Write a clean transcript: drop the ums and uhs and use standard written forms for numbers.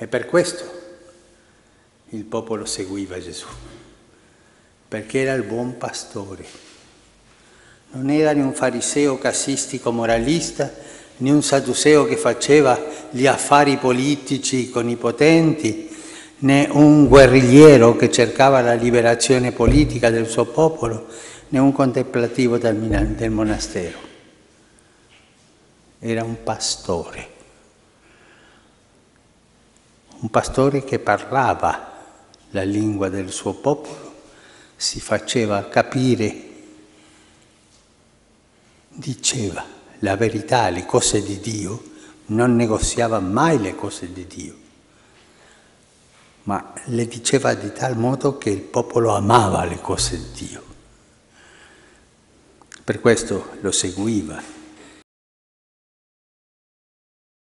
E per questo il popolo seguiva Gesù, perché era il buon pastore. Non era né un fariseo casistico moralista, né un sadduceo che faceva gli affari politici con i potenti, né un guerrigliero che cercava la liberazione politica del suo popolo, né un contemplativo del monastero. Era un pastore che parlava la lingua del suo popolo, si faceva capire, diceva la verità, le cose di Dio, non negoziava mai le cose di Dio, ma le diceva di tal modo che il popolo amava le cose di Dio. Per questo lo seguiva.